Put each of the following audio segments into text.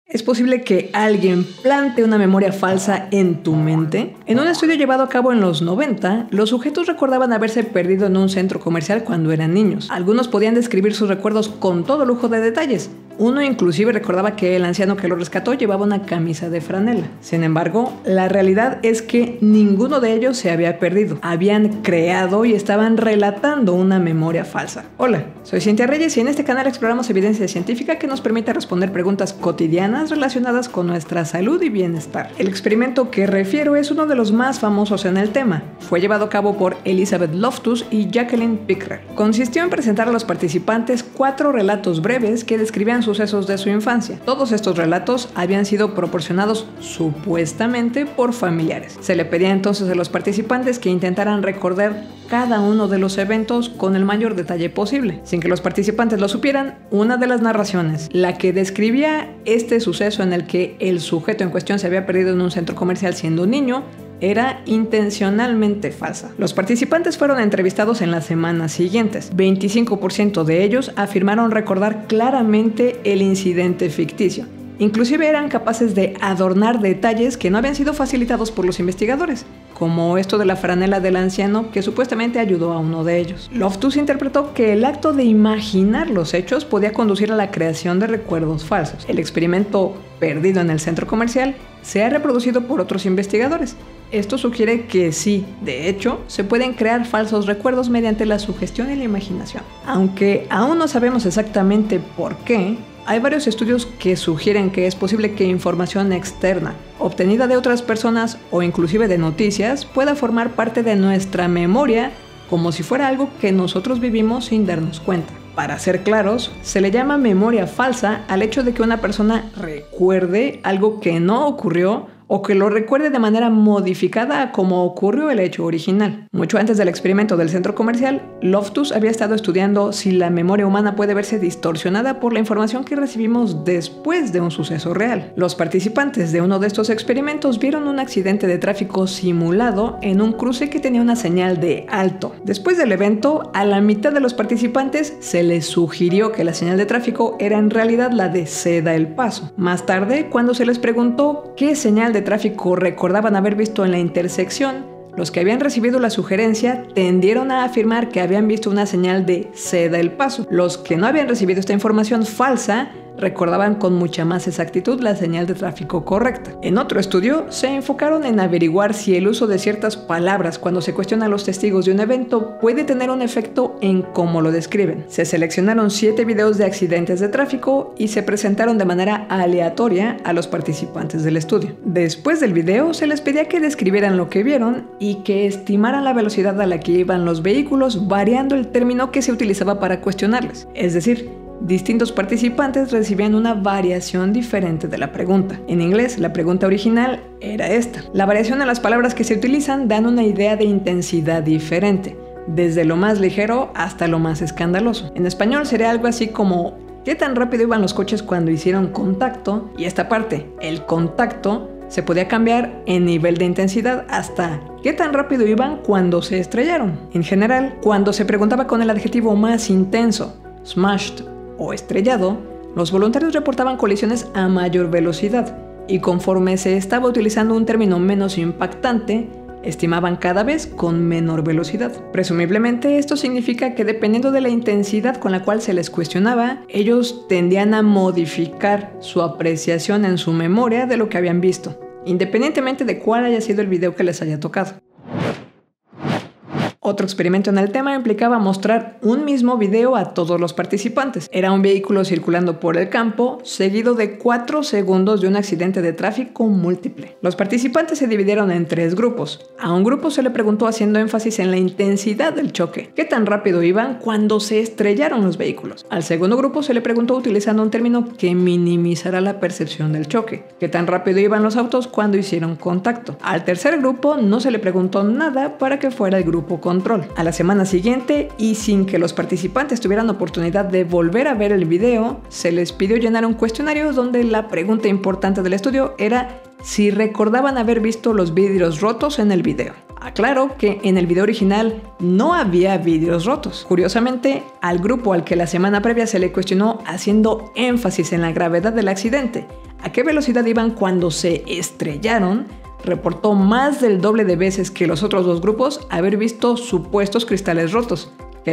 ¿Es posible que alguien plante una memoria falsa en tu mente? En un estudio llevado a cabo en los 90, los sujetos recordaban haberse perdido en un centro comercial cuando eran niños. Algunos podían describir sus recuerdos con todo lujo de detalles. Uno inclusive recordaba que el anciano que lo rescató llevaba una camisa de franela. Sin embargo, la realidad es que ninguno de ellos se había perdido. Habían creado y estaban relatando una memoria falsa. Hola, soy Cintia Reyes y en este canal exploramos evidencia científica que nos permite responder preguntas cotidianas relacionadas con nuestra salud y bienestar. El experimento que refiero es uno de los más famosos en el tema. Fue llevado a cabo por Elizabeth Loftus y Jacqueline Pickrell. Consistió en presentar a los participantes 4 relatos breves que describían sucesos de su infancia. Todos estos relatos habían sido proporcionados supuestamente por familiares. Se le pedía entonces a los participantes que intentaran recordar cada uno de los eventos con el mayor detalle posible. Sin que los participantes lo supieran, una de las narraciones, la que describía este suceso en el que el sujeto en cuestión se había perdido en un centro comercial siendo un niño, era intencionalmente falsa. Los participantes fueron entrevistados en las semanas siguientes. 25% de ellos afirmaron recordar claramente el incidente ficticio. Inclusive eran capaces de adornar detalles que no habían sido facilitados por los investigadores, como esto de la franela del anciano que supuestamente ayudó a uno de ellos. Loftus interpretó que el acto de imaginar los hechos podía conducir a la creación de recuerdos falsos. El experimento perdido en el centro comercial se ha reproducido por otros investigadores. Esto sugiere que sí, de hecho, se pueden crear falsos recuerdos mediante la sugestión y la imaginación. Aunque aún no sabemos exactamente por qué, hay varios estudios que sugieren que es posible que información externa, obtenida de otras personas o inclusive de noticias, pueda formar parte de nuestra memoria como si fuera algo que nosotros vivimos sin darnos cuenta. Para ser claros, se le llama memoria falsa al hecho de que una persona recuerde algo que no ocurrió o que lo recuerde de manera modificada a como ocurrió el hecho original. Mucho antes del experimento del centro comercial, Loftus había estado estudiando si la memoria humana puede verse distorsionada por la información que recibimos después de un suceso real. Los participantes de uno de estos experimentos vieron un accidente de tráfico simulado en un cruce que tenía una señal de alto. Después del evento, a la mitad de los participantes se les sugirió que la señal de tráfico era en realidad la de ceda el paso. Más tarde, cuando se les preguntó qué señal de tráfico recordaban haber visto en la intersección, los que habían recibido la sugerencia tendieron a afirmar que habían visto una señal de ceda el paso. Los que no habían recibido esta información falsa recordaban con mucha más exactitud la señal de tráfico correcta. En otro estudio, se enfocaron en averiguar si el uso de ciertas palabras cuando se cuestiona a los testigos de un evento puede tener un efecto en cómo lo describen. Se seleccionaron 7 videos de accidentes de tráfico y se presentaron de manera aleatoria a los participantes del estudio. Después del video, se les pedía que describieran lo que vieron y que estimaran la velocidad a la que iban los vehículos, variando el término que se utilizaba para cuestionarles. Es decir, distintos participantes recibían una variación diferente de la pregunta. En inglés, la pregunta original era esta. La variación en las palabras que se utilizan dan una idea de intensidad diferente, desde lo más ligero hasta lo más escandaloso. En español sería algo así como ¿qué tan rápido iban los coches cuando hicieron contacto? Y esta parte, el contacto, se podía cambiar en nivel de intensidad hasta ¿qué tan rápido iban cuando se estrellaron? En general, cuando se preguntaba con el adjetivo más intenso, smashed o estrellado, los voluntarios reportaban colisiones a mayor velocidad y conforme se estaba utilizando un término menos impactante, estimaban cada vez con menor velocidad. Presumiblemente esto significa que dependiendo de la intensidad con la cual se les cuestionaba, ellos tendían a modificar su apreciación en su memoria de lo que habían visto, independientemente de cuál haya sido el video que les haya tocado. Otro experimento en el tema implicaba mostrar un mismo video a todos los participantes. Era un vehículo circulando por el campo, seguido de 4 segundos de un accidente de tráfico múltiple. Los participantes se dividieron en 3 grupos. A un grupo se le preguntó haciendo énfasis en la intensidad del choque, qué tan rápido iban cuando se estrellaron los vehículos. Al segundo grupo se le preguntó utilizando un término que minimizara la percepción del choque, qué tan rápido iban los autos cuando hicieron contacto. Al tercer grupo no se le preguntó nada para que fuera el grupo control. A la semana siguiente, y sin que los participantes tuvieran oportunidad de volver a ver el video, se les pidió llenar un cuestionario donde la pregunta importante del estudio era si recordaban haber visto los vidrios rotos en el video. Aclaro que en el video original no había vidrios rotos. Curiosamente, al grupo al que la semana previa se le cuestionó haciendo énfasis en la gravedad del accidente, a qué velocidad iban cuando se estrellaron, reportó más del doble de veces que los otros dos grupos haber visto supuestos cristales rotos, que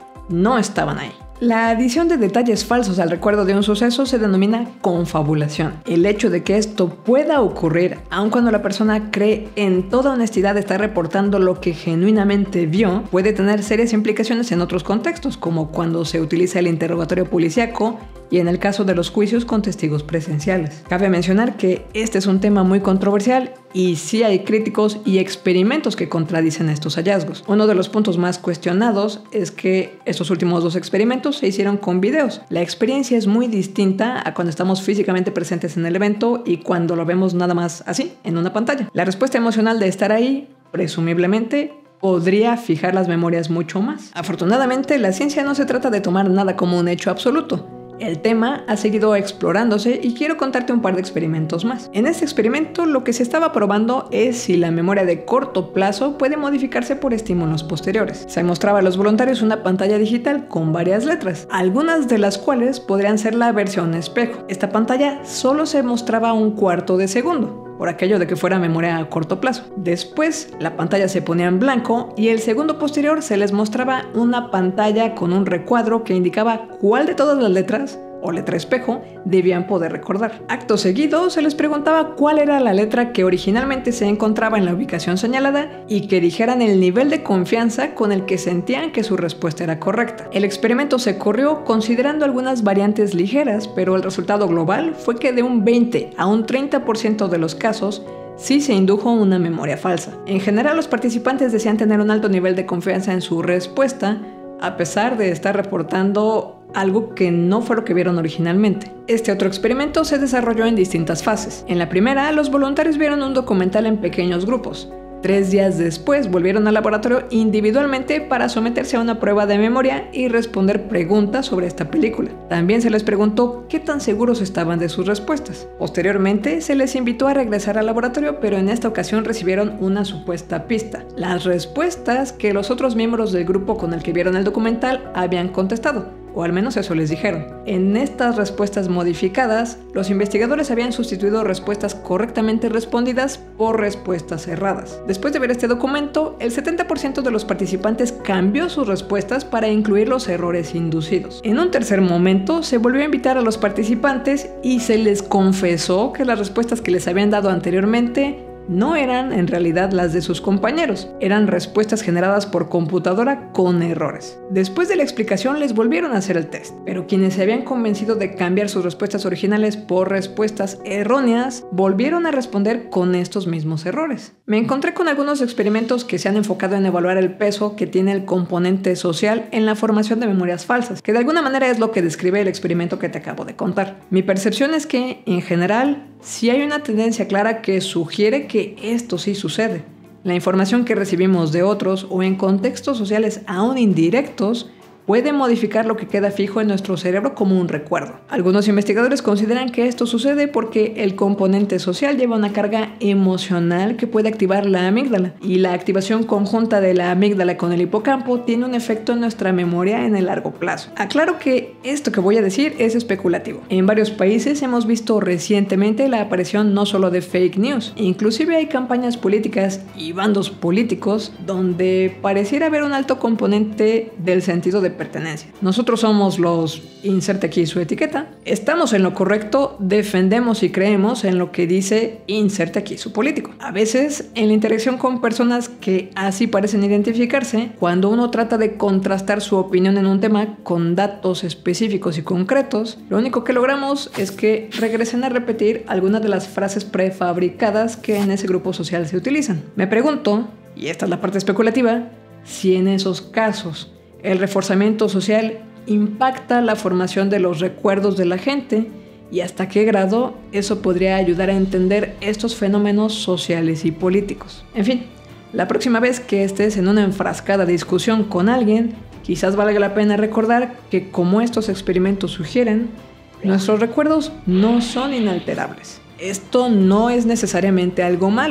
no estaban ahí. La adición de detalles falsos al recuerdo de un suceso se denomina confabulación. El hecho de que esto pueda ocurrir, aun cuando la persona cree en toda honestidad estar reportando lo que genuinamente vio, puede tener serias implicaciones en otros contextos, como cuando se utiliza el interrogatorio policíaco y en el caso de los juicios con testigos presenciales. Cabe mencionar que este es un tema muy controversial y sí hay críticos y experimentos que contradicen estos hallazgos. Uno de los puntos más cuestionados es que estos últimos dos experimentos se hicieron con videos. La experiencia es muy distinta a cuando estamos físicamente presentes en el evento y cuando lo vemos nada más así, en una pantalla. La respuesta emocional de estar ahí, presumiblemente, podría fijar las memorias mucho más. Afortunadamente, la ciencia no se trata de tomar nada como un hecho absoluto. El tema ha seguido explorándose y quiero contarte un par de experimentos más. En este experimento lo que se estaba probando es si la memoria de corto plazo puede modificarse por estímulos posteriores. Se mostraba a los voluntarios una pantalla digital con varias letras, algunas de las cuales podrían ser la versión espejo. Esta pantalla solo se mostraba un cuarto de segundo, por aquello de que fuera memoria a corto plazo. Después, la pantalla se ponía en blanco y el segundo posterior se les mostraba una pantalla con un recuadro que indicaba cuál de todas las letras, o letra espejo, debían poder recordar. Acto seguido, se les preguntaba cuál era la letra que originalmente se encontraba en la ubicación señalada y que dijeran el nivel de confianza con el que sentían que su respuesta era correcta. El experimento se corrió considerando algunas variantes ligeras, pero el resultado global fue que de un 20 a un 30% de los casos sí se indujo una memoria falsa. En general, los participantes decían tener un alto nivel de confianza en su respuesta, a pesar de estar reportando algo que no fue lo que vieron originalmente. Este otro experimento se desarrolló en distintas fases. En la primera, los voluntarios vieron un documental en pequeños grupos. 3 días después volvieron al laboratorio individualmente para someterse a una prueba de memoria y responder preguntas sobre esta película. También se les preguntó qué tan seguros estaban de sus respuestas. Posteriormente se les invitó a regresar al laboratorio, pero en esta ocasión recibieron una supuesta pista: las respuestas que los otros miembros del grupo con el que vieron el documental habían contestado. O al menos eso les dijeron. En estas respuestas modificadas, los investigadores habían sustituido respuestas correctamente respondidas por respuestas erradas. Después de ver este documento, el 70% de los participantes cambió sus respuestas para incluir los errores inducidos. En un tercer momento, se volvió a invitar a los participantes y se les confesó que las respuestas que les habían dado anteriormente no eran en realidad las de sus compañeros, eran respuestas generadas por computadora con errores. Después de la explicación les volvieron a hacer el test, pero quienes se habían convencido de cambiar sus respuestas originales por respuestas erróneas, volvieron a responder con estos mismos errores. Me encontré con algunos experimentos que se han enfocado en evaluar el peso que tiene el componente social en la formación de memorias falsas, que de alguna manera es lo que describe el experimento que te acabo de contar. Mi percepción es que, en general, sí hay una tendencia clara que sugiere que esto sí sucede. La información que recibimos de otros o en contextos sociales aún indirectos puede modificar lo que queda fijo en nuestro cerebro como un recuerdo. Algunos investigadores consideran que esto sucede porque el componente social lleva una carga emocional que puede activar la amígdala, y la activación conjunta de la amígdala con el hipocampo tiene un efecto en nuestra memoria en el largo plazo. Aclaro que esto que voy a decir es especulativo. En varios países hemos visto recientemente la aparición no solo de fake news, inclusive hay campañas políticas y bandos políticos donde pareciera haber un alto componente del sentido de pertenencia. Nosotros somos los, inserte aquí su etiqueta, estamos en lo correcto, defendemos y creemos en lo que dice, inserte aquí su político. A veces, en la interacción con personas que así parecen identificarse, cuando uno trata de contrastar su opinión en un tema con datos específicos y concretos, lo único que logramos es que regresen a repetir algunas de las frases prefabricadas que en ese grupo social se utilizan. Me pregunto, y esta es la parte especulativa, si en esos casos el reforzamiento social impacta la formación de los recuerdos de la gente y hasta qué grado eso podría ayudar a entender estos fenómenos sociales y políticos. En fin, la próxima vez que estés en una enfrascada discusión con alguien, quizás valga la pena recordar que, como estos experimentos sugieren, nuestros recuerdos no son inalterables. Esto no es necesariamente algo malo.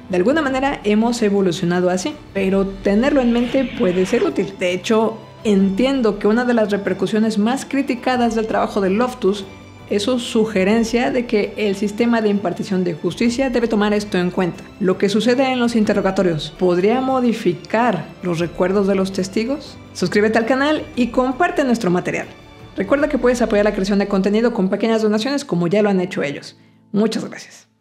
De alguna manera hemos evolucionado así, pero tenerlo en mente puede ser útil. De hecho, entiendo que una de las repercusiones más criticadas del trabajo de Loftus es su sugerencia de que el sistema de impartición de justicia debe tomar esto en cuenta. Lo que sucede en los interrogatorios, ¿podría modificar los recuerdos de los testigos? Suscríbete al canal y comparte nuestro material. Recuerda que puedes apoyar la creación de contenido con pequeñas donaciones como ya lo han hecho ellos. Muchas gracias.